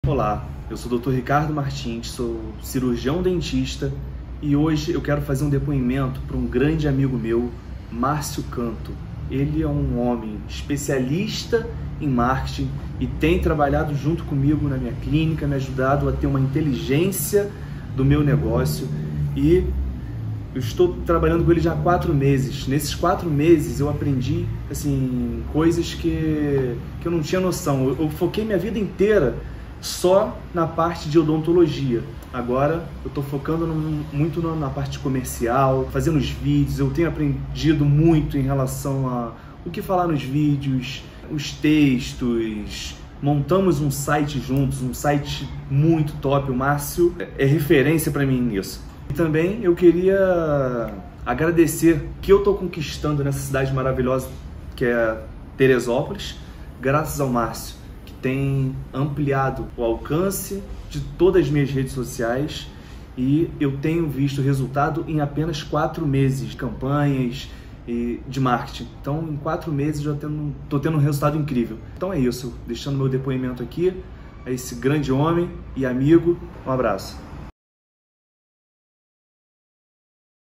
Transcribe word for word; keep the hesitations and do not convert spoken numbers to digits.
Olá, eu sou o doutor Ricardo Martins, sou cirurgião dentista e hoje eu quero fazer um depoimento para um grande amigo meu, Márcio Canto. Ele é um homem especialista em marketing e tem trabalhado junto comigo na minha clínica, me ajudado a ter uma inteligência do meu negócio e eu estou trabalhando com ele já há quatro meses. Nesses quatro meses eu aprendi assim, coisas que, que eu não tinha noção. Eu, eu foquei minha vida inteira só na parte de odontologia. Agora eu estou focando no, muito no, na parte comercial, fazendo os vídeos. Eu tenho aprendido muito em relação a o que falar nos vídeos, os textos. Montamos um site juntos, um site muito top. O Márcio é referência para mim nisso. E também eu queria agradecer que eu estou conquistando nessa cidade maravilhosa que é Teresópolis, graças ao Márcio, que tem ampliado o alcance de todas as minhas redes sociais e eu tenho visto resultado em apenas quatro meses de campanhas e de marketing. Então, em quatro meses eu estou tendo um resultado incrível. Então é isso, deixando meu depoimento aqui a esse grande homem e amigo. Um abraço.